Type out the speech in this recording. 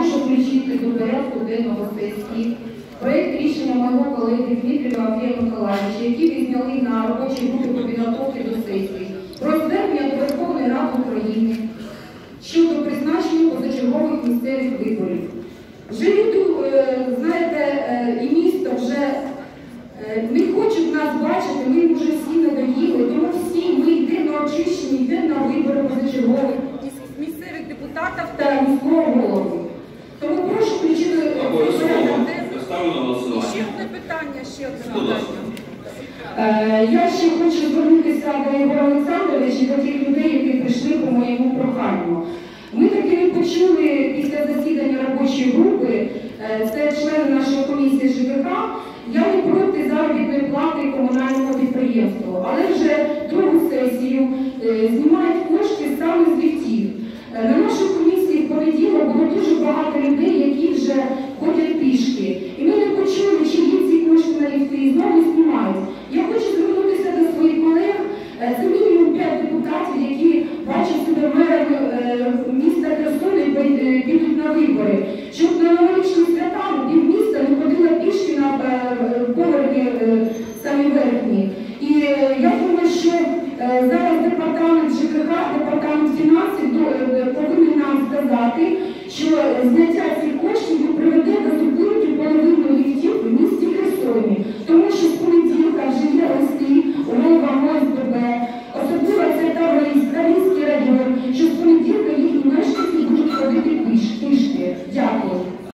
прошу включити до порядку денного сесії проєкт рішення мого колеги Дмитрія Андрія Миколаївича, який ви зняли на робочій групі по підготовці до сесії, про звернення до Верховної Ради України щодо призначення позачергових місцевих виборів. Вже люди, знаєте, і місто вже не хочуть нас бачити, ми вже всі надоїли, тому всі ми йдемо на очищення, йдемо на вибори позачергових місцевих депутатів та міського голови. Тому прошу включити ще одне питання. Я ще хочу звернутися до Ігоря Олександровича і до тих людей, які прийшли по моєму проханню. Ми таки не почули після засідання робочої групи, це члени нашої комісії ЖКХ, я не проти заробітної плати комунального підприємства, але вже другу сесію знімають кошти саме з ліфтів. На нашій комісії в понеділок було дуже багато людей, які вже ходять пішки. І ми не почули, чи є ці кошти на ліфти, і знову знімають. Я хочу звернутися до своїх колег, це мінімум 5 депутатів, які бачать себе мерами міста Херсона і підуть на вибори. Щоб на новорічні свята півміста не ходила пішки на поверхні самі верхні. І я думаю, що зараз департамент ЖКХ, департамент фінансів повинен нам сказати, що зняття